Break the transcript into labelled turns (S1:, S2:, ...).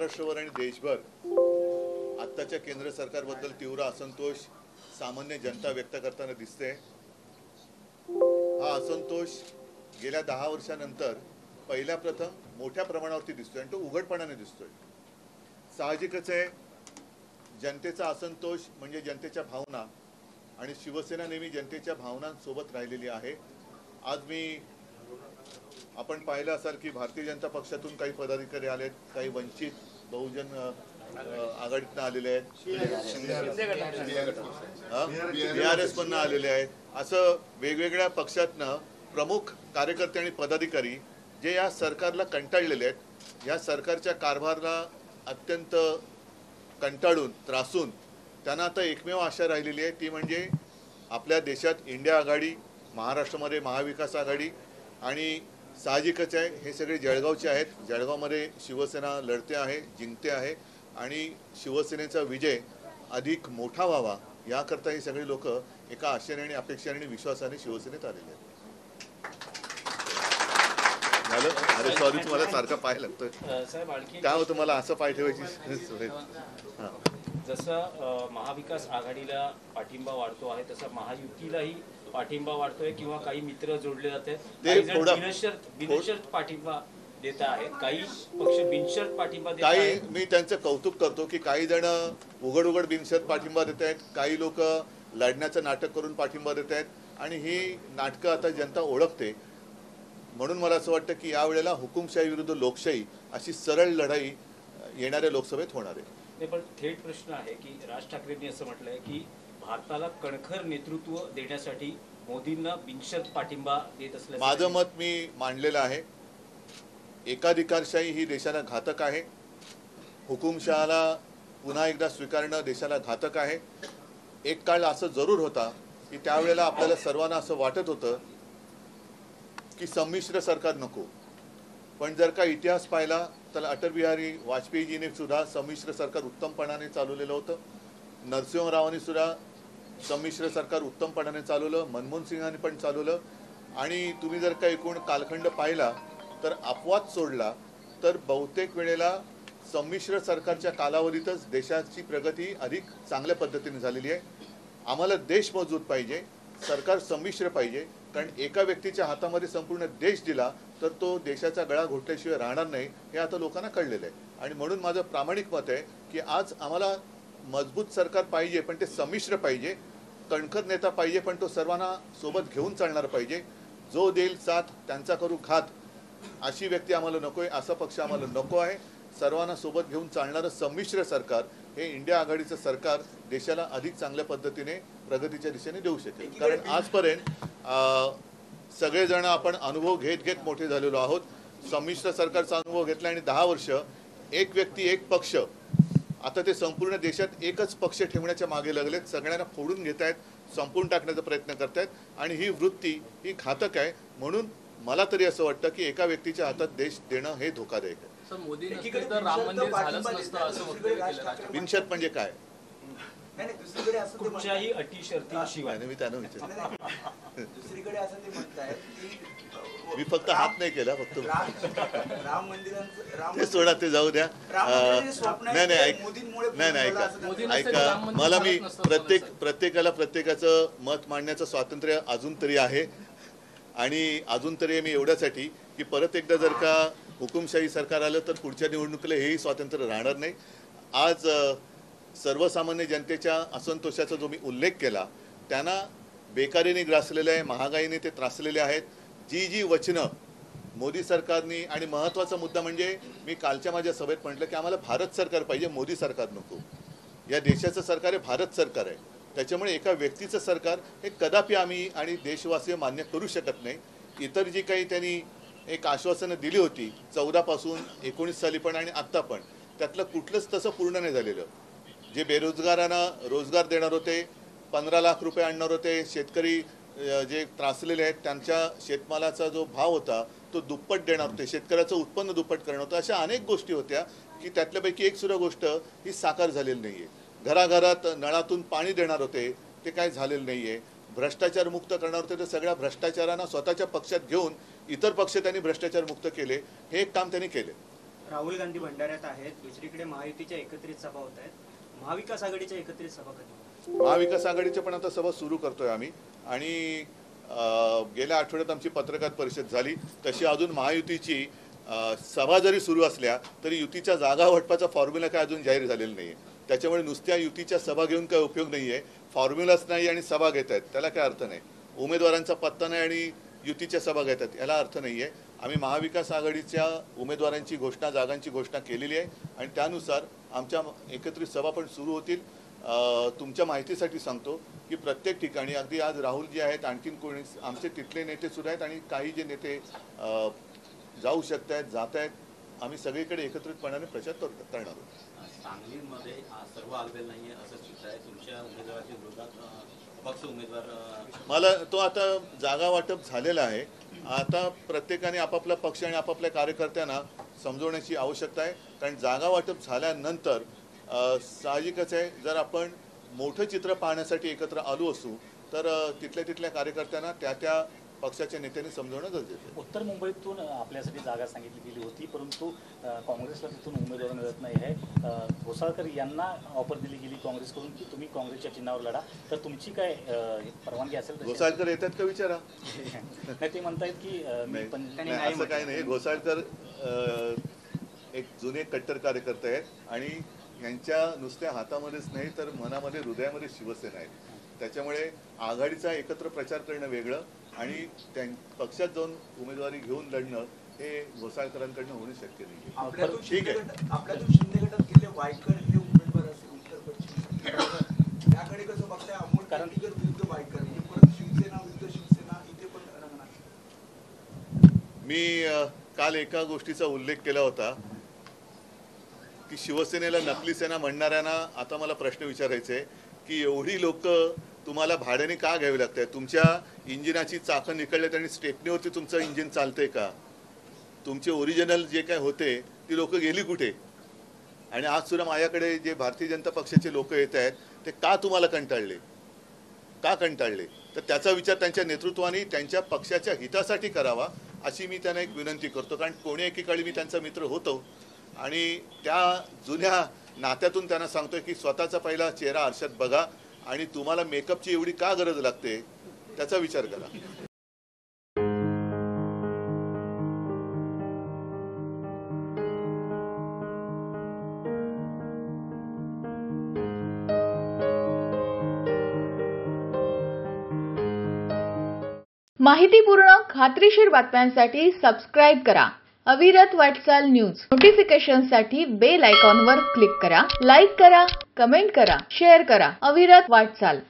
S1: महाराष्ट्रावर आणि देशभर आत्ताच्या केंद्र सरकारबद्दल तीव्र असंतोष सामान्य जनता व्यक्त करताना दिसते। हा असंतोष गेल्या 10 वर्षानंतर पहिल्या प्रथम मोठ्या प्रमाणावरती दिसतोय आणि तो उघडपणाने दिसतोय। साहजिकच आहे, जनतेचा असंतोष म्हणजे जनतेच्या भावना आणि शिवसेना नेहमी जनतेच्या भावनांसोबत राहिलेली आहे। आज आपण पाहिलं असाल की भारतीय जनता पक्षातून काही पदाधिकारी आलेत, काही वंचित बहुजन आघाडीतून आलेले आहेत, BRS मधून आलेले आहेत। असं वेगवेगळ्या पक्षातनं प्रमुख कार्यकर्ते आणि पदाधिकारी जे या सरकारला कंटाळलेले आहेत, या सरकारच्या कारभाराला अत्यंत कंटाळून त्रासून त्यांना आता एकमेव आशा राहिलेली आहे, ती म्हणजे आपल्या देशात इंडिया आघाडी, महाराष्ट्रामध्ये महाविकास आघाडी आणि साहजिकच आहे हे सगळे जळगावचे आहेत। जळगावमध्ये शिवसेना लढते आहे, जिंकते आहे आणि शिवसेनेचा विजय अधिक मोठा व्हावा याकरता हे सगळे लोक एका आशेने आणि अपेक्षेने आणि विश्वासाने शिवसेनेत आलेले आहेत। अरे सॉरी, तुम्हाला सारखा पाय लागतोय काय होतं, मला असं पाय ठेवायची।
S2: जसं महाविकास आघाडीला पाठिंबा वाढतो आहे तसं महायुतीलाही पाठिंबा वाढतोय किंवा काही मित्र जोडले जात आहेत, बिनशर्त पाठिंबा देत आहेत, काही पक्ष बिनशर्त पाठिंबा देत आहेत।
S1: मी त्यांचं कौतुक करतो की काही जण उघड बिनशर्त पाठिंबा देत आहेत, काही लोक लढण्याचं नाटक करून पाठिंबा देत आहेत आणि ही नाटकं आता जनता ओळखते। म्हणून मला असं वाटतं की यावेळेला हुकुमशाही विरुद्ध लोकशाही अशी सरळ लढाई येणाऱ्या लोकसभेत होणार आहे।
S2: पण थेट प्रश्न आहे की राज ठाकरेंनी असं म्हटलंय की भारताला कणखर नेतृत्व देण्यासाठी मोदींना बिनशर्त पाठिंबा देत असल्याचं
S1: माझं मत मी मांडलेलं आहे। एकाधिकारशाही ही देशाला घातक आहे, हुकुमशहाला पुन्हा एकदा स्वीकारणं देशाला घातक आहे। एक काळ असं जरूर होता की त्यावेळेला आपल्याला सर्वांना असं वाटत होतं की संमिश्र सरकार नको, पण जर का इतिहास पाहिला तर अटल बिहारी वाजपेयीजीने सुद्धा संमिश्र सरकार उत्तमपणाने चालवलेलं होतं, नरसिंह रावांनी सुद्धा संमिश्र सरकार उत्तमपणाने चालवलं, मनमोहन सिंगांनी पण चालवलं आणि तुम्ही जर का एकूण कालखंड पाहिला तर अपवाद सोडला तर बहुतेक वेळेला संमिश्र सरकारच्या कालावधीतच देशाची प्रगती अधिक चांगल्या पद्धतीने झालेली आहे। आम्हाला देश मजबूत पाहिजे, सरकार संमिश्र पाहिजे, कारण एका व्यक्तीच्या हातामध्ये संपूर्ण देश दिला तर तो देशाचा गळा घोटल्याशिवाय राहणार नाही हे आता लोकांना कळलेलं आहे। आणि म्हणून माझं प्रामाणिक मत आहे की आज आम्हाला मजबूत सरकार पाहिजे, पण ते संमिश्र पाहिजे, कणखर नेता पाहिजे, पण तो सर्वांना सोबत घेऊन चालणारा पाहिजे। जो देईल साथ त्यांचा करू घात अशी व्यक्ती आम्हाला नकोय, असा पक्ष आम्हाला नको आहे। सर्वांना सोबत घेऊन चालणारं संमिश्र सरकार हे इंडिया आघाडीचं सरकार देशाला अधिक चांगल्या पद्धतीने प्रगतीच्या दिशेने देऊ शकेल। कारण आजपर्यंत सगळेजण आपण अनुभव घेत मोठे झालेलो आहोत। संमिश्र सरकारचा अनुभव घेतला आणि 10 वर्ष एक व्यक्ती एक पक्ष, आता ते संपूर्ण देशात एकच पक्ष ठेवण्याच्या मागे लागलेत, सगळ्यांना फोडून घेत आहेत, संपून टाकण्याचा प्रयत्न करत आहेत आणि ही वृत्ती ही घातक आहे। म्हणून मला तरी असं वाटतं की एका व्यक्तीच्या हातात देश देणं हे धोकादायक आहे। बिनशर्त म्हणजे काय?
S2: कुठच्याही अटी शर्तीशिवाय
S1: मी त्यांना विचारलं, मी फक्त हात नाही केला, फक्त
S3: राम मंदिरांचं
S1: ते सोडा, ते जाऊ द्या। नाही ऐका, मला मी प्रत्येकाला प्रत्येकाचं मत मांडण्याचं स्वातंत्र्य अजून तरी आहे आणि अजून तरी मी एवढ्यासाठी की परत एकदा जर का हुकुमशाही सरकार आलं तर पुढच्या निवडणुकीला हेही स्वातंत्र्य राहणार नाही। आज सर्वसामान्य जनतेच्या असंतोषाचा जो मी उल्लेख केला, त्यांना बेकारीने ग्रासलेले आहे, महागाईने ते त्रासलेले आहेत। जी वचनं मोदी सरकारने, आणि महत्त्वाचा मुद्दा म्हणजे मी कालच्या माझ्या सभेत म्हटलं की आम्हाला भारत सरकार पाहिजे, मोदी सरकार नको। या देशाचं सरकार हे भारत सरकार आहे, त्याच्यामुळे एका व्यक्तीचं सरकार हे कदापि आम्ही आणि देशवासी मान्य करू शकत नाही। इतर जी काही त्यांनी एक आश्वासनं दिली होती 14 पासून 19 साली पण आणि आत्ता पण, त्यातलं कुठलंच तसं पूर्ण नाही झालेलं। जे बेरोजगारांना रोजगार देणार होते, 15 लाख रुपये आणणार होते, शेतकरी जे त्रासलेले आहेत त्यांच्या शेतमालाचा जो भाव होता तो दुप्पट देणार होते, शेतकऱ्याचं उत्पन्न दुप्पट करणार होतं, अशा अनेक गोष्टी होत्या की त्यातल्यापैकी एक सुद्धा गोष्ट ही साकार झालेली नाही आहे। घराघरात नळातून पाणी देणार होते, ते काय झालेलं नाही आहे। भ्रष्टाचार मुक्त करणार होते, तर सगळ्या भ्रष्टाचारांना स्वतःच्या पक्षात घेऊन इतर पक्ष त्यांनी भ्रष्टाचार मुक्त केले, हे एक काम त्यांनी केले।
S4: राहुल गांधी भंडाऱ्यात आहेत, दुसरीकडे महायुतीच्या एकत्रित सभा होत आहेत, महाविकास आघाडीच्या एकत्रित सभा कधी होणार?
S1: महाविकास आघाडीचे पण आता सभा सुरू करतोय आम्ही आणि गेल्या आठवड्यात आमची पत्रकार परिषद झाली. तशी अजून महायुतीची सभा जरी सुरू असल्या तरी युतीच्या जागा वाटपाचा फॉर्म्युला काय अजून जाहीर झालेला नाही आहे. त्याच्यामुळे नुसत्या युतीच्या सभा घेऊन काय उपयोग नाही आहे. फॉर्म्युलाच नाही आणि सभा घेत आहेत त्याला काय अर्थ नाही. उमेदवारांचा पत्ता नाही आणि युतीच्या सभा घेत आहेत याला अर्थ नाही आहे. आम्ही महाविकास आघाडीच्या उमेदवारांची घोषणा, जागांची घोषणा केलेली आहे आणि त्यानुसार आमच्या एकत्रित सभा पण सुरू होतील. तुमच्या माहितीसाठी सांगतो की प्रत्येक ठिकाणी अगदी आज राहुलजी आहेत, आणखीन कोणी आमचे तिथले नेते सुद्धा आहेत आणि काही जे नेते जाऊ शकत आहेत, जात आहेत. आम्ही सगळीकडे एकत्रितपणाने प्रचार करणार आहोत.
S5: सांगलीमध्ये सर्व आलबेल नाहीये असं चित्र आहे. तुमच्या उमेदवाराच्या विरोधात अपक्ष उमेदवार
S1: मला तो आता जागा वाटप झालेला आहे. आता प्रत्येकाने आपापला पक्ष आणि आपापल्या कार्यकर्त्यांना समजवण्याची आवश्यकता आहे. कारण जागा वाटप झाल्यानंतर साहजिकच आहे, जर आपण मोठं चित्र पाहण्यासाठी एकत्र आलो असू तर तिथल्या कार्यकर्त्यांना त्या पक्षाच्या नेत्यांनी समजवणं गरजेचं आहे.
S6: उत्तर मुंबईतून आपल्यासाठी जागा सांगितली गेली होती, परंतु काँग्रेसला तिथून उमेदवार मिळत नाही आहे. घोसाळकर यांना ऑफर दिली गेली काँग्रेसकडून की तुम्ही काँग्रेसच्या चिन्हावर लढा, तर तुमची काय परवानगी असेल?
S1: घोसाळकर येतात का विचारा.
S6: नाही, ते म्हणतायत की
S1: असं काही नाही. घोसाळकर एक जुने कट्टर कार्यकर्ते आहेत आणि यांच्या नुसत्या हातामध्येच नाही तर मनामध्ये, हृदयामध्ये शिवसेना आहे. त्याच्यामुळे आघाडीचा एकत्र प्रचार करणं वेगळं आणि पक्षात जाऊन उमेदवारी घेऊन लढणं हे घोसाळकरांकडनं होणं शक्य नाही.
S3: ठीक आहे. आपल्यातून शिंदे गटात गेले वायकर हे उमेदवार असेल उत्तर पश्चिम, त्याकडे कसं बघताय? अमोल काटीकर विरुद्ध वायकर, हे परत शिवसेना विरुद्ध शिवसेना इथे पण रंगणार.
S1: मी काल एका गोष्टीचा उल्लेख केला होता की शिवसेनेला नकली सेना म्हणणाऱ्यांना आता मला प्रश्न विचारायचे आहे की एवढी लोक तुम्हाला भाड्याने का घ्यावी लागत आहे? तुमच्या इंजिनाची चाकं निकळल्यात आणि स्टेपनीवरती तुमचं इंजिन चालतंय का? तुमचे ओरिजिनल जे काय होते ती लोक गेली कुठे? आणि आज सुद्धा माझ्याकडे जे भारतीय जनता पक्षाचे लोक येत आहेत ते का तुम्हाला कंटाळले, का कंटाळले? तर त्याचा विचार त्यांच्या नेतृत्वाने त्यांच्या पक्षाच्या हितासाठी करावा अशी मी त्यांना एक विनंती करतो. कारण कोणी एकेकाळी मी त्यांचा मित्र होतो आणि त्या जुन्या नात्यातून त्यांना सांगतोय की स्वतःचा पहिला चेहरा आरशात बघा आणि तुम्हाला मेकअपची एवढी का गरज लागते त्याचा विचार करा.
S7: माहितीपूर्ण खात्रीशीर बातम्यांसाठी सबस्क्राईब करा अविरत वाटचाल न्यूज. नोटिफिकेशनसाठी बेल आयकॉनवर क्लिक करा. लाईक करा, कमेंट करा, शेअर करा. अविरत वाटचाल.